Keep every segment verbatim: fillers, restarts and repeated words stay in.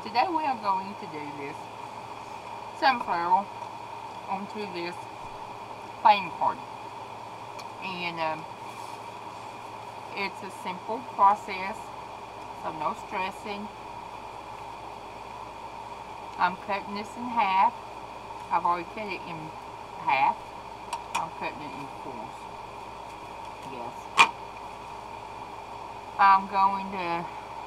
today we are going to do this sunflower onto this playing card. And um, it's a simple process, so no stressing. I'm cutting this in half. I've already cut it in half. I'm cutting it in fours. Yes. I'm going to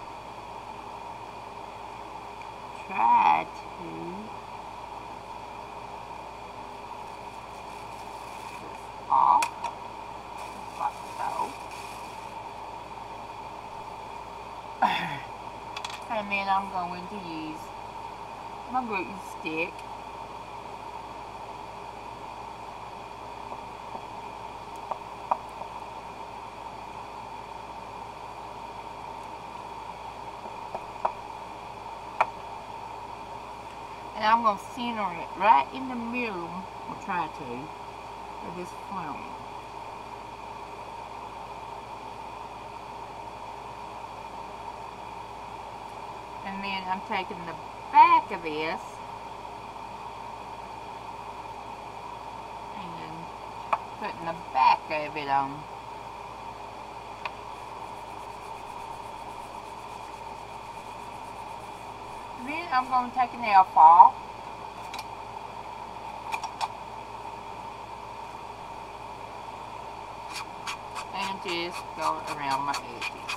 try to this off, just like so. And then I'm going to use my gluten stick. And I'm going to center it right in the middle, or try to, of this flower. And then I'm taking the back of this and putting the back of it on. Then I'm going to take a nail file and just go around my edges.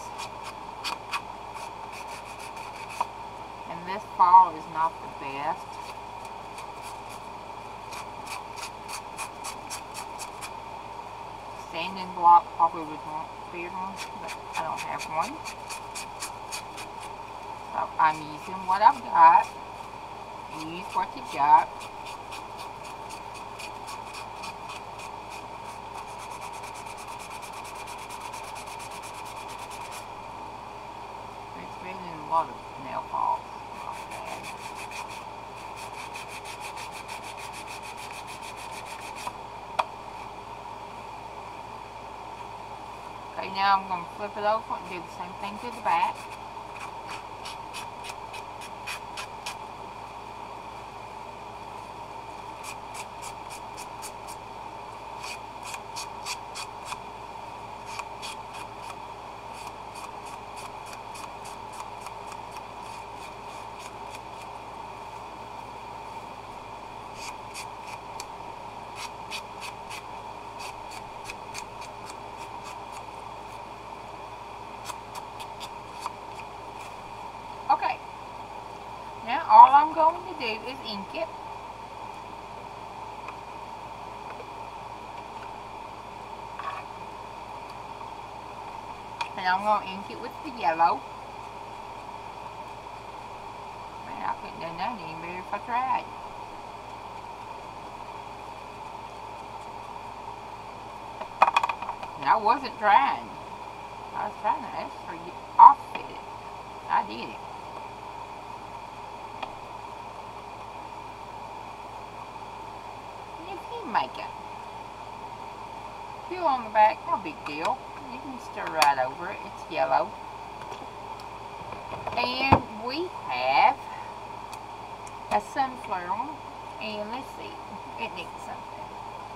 And this file is not the best. Sanding block probably would want a bigger one, but I don't have one. So I'm using what I've got. Use what you got. It's been in a lot of nail files. Okay, now I'm going to flip it over and do the same thing to the back. Okay, now all I'm going to do is ink it. And I'm going to ink it with the yellow. Man, I couldn't do that any better if I tried. And I wasn't trying. I was trying to actually offset it. I did it. If you make it peel on the back, no big deal. You can stir right over it. It's yellow. And we have a sunflower. And let's see, it needs something.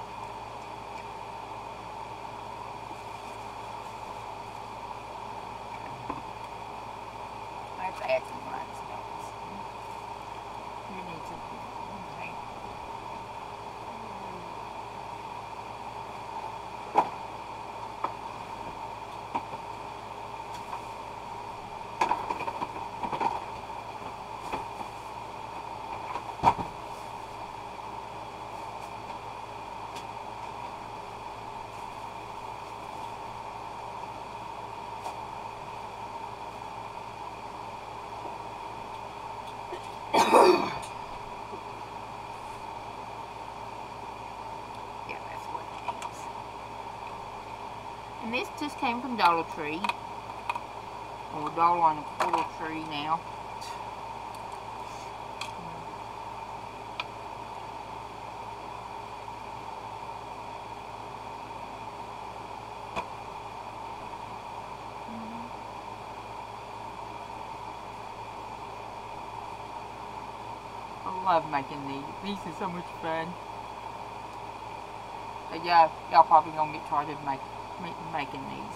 Let's add some rhinestones. You need something. Okay. Yeah, that's what it needs. And this just came from Dollar Tree. Or Dollar and a Quarter Tree now. love making these. These are so much fun. But yeah, y'all probably gonna get tired of make, make, making these.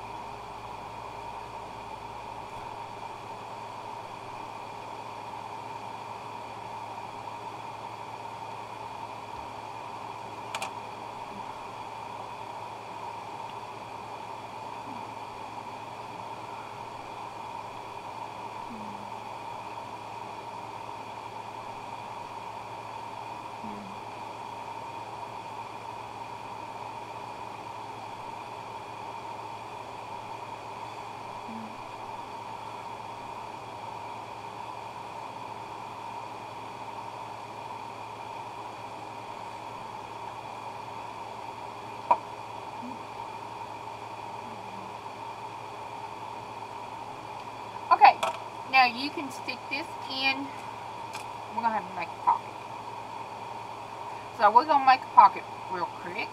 Okay, now you can stick this in. We're going to have to make a pocket. So we're going to make a pocket real quick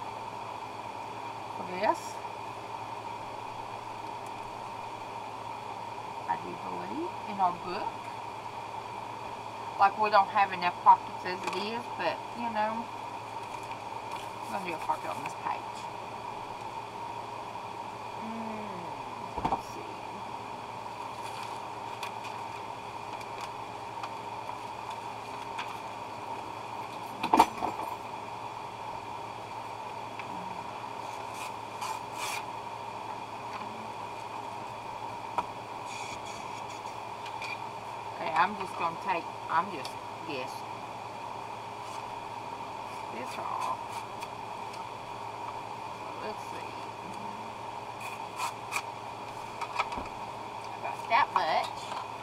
for this. I do believe in our book. Like we don't have enough pockets as it is, but you know, I'm going to do a pocket on this page. Mm, let's see. I'm just going to take, I'm just guessing, this off. So let's see. About that much.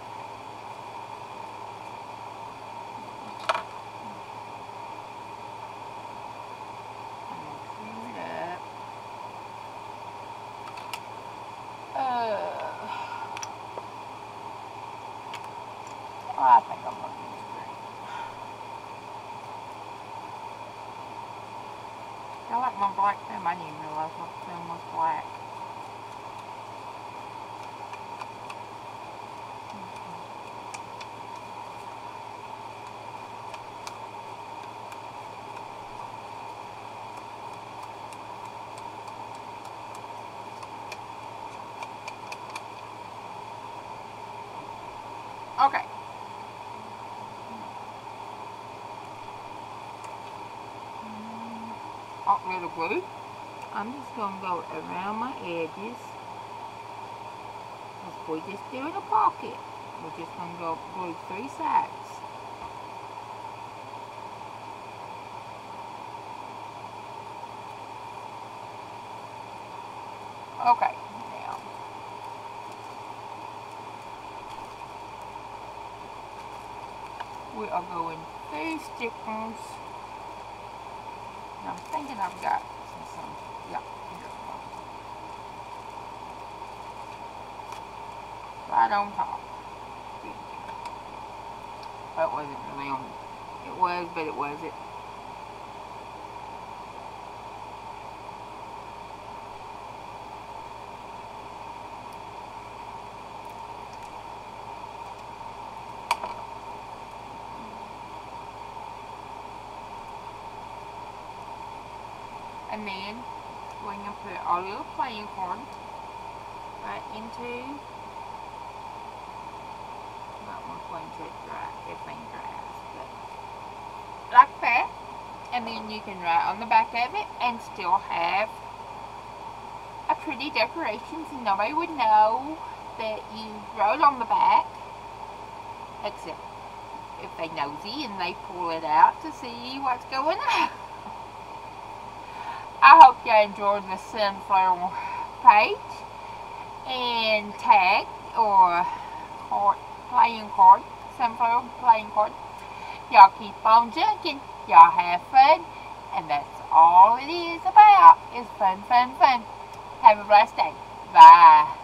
I'm going to clean it up. Uh, I think I'm going to use green. I like my black pen. I didn't even realize my pen was black. Okay. Hot little glue. I'm just going to go around my edges. Because we're just doing a pocket. We're just going to go glue three sides. Okay, now. We are going three stickers. And I'm thinking I've got some, some yeah, here's one. Right on top. That wasn't really on, it was, but it wasn't. And then we're going to put our little playing card right into, not one point to it dry, if it dries, but like that. And then you can write on the back of it and still have a pretty decoration, so nobody would know that you wrote on the back, except if they nosy and they pull it out to see what's going on. I hope you enjoyed the sunflower page and tag or card, playing card, sunflower playing card. Y'all keep on junking. Y'all have fun. And that's all it is about, is fun, fun, fun. Have a blessed day. Bye.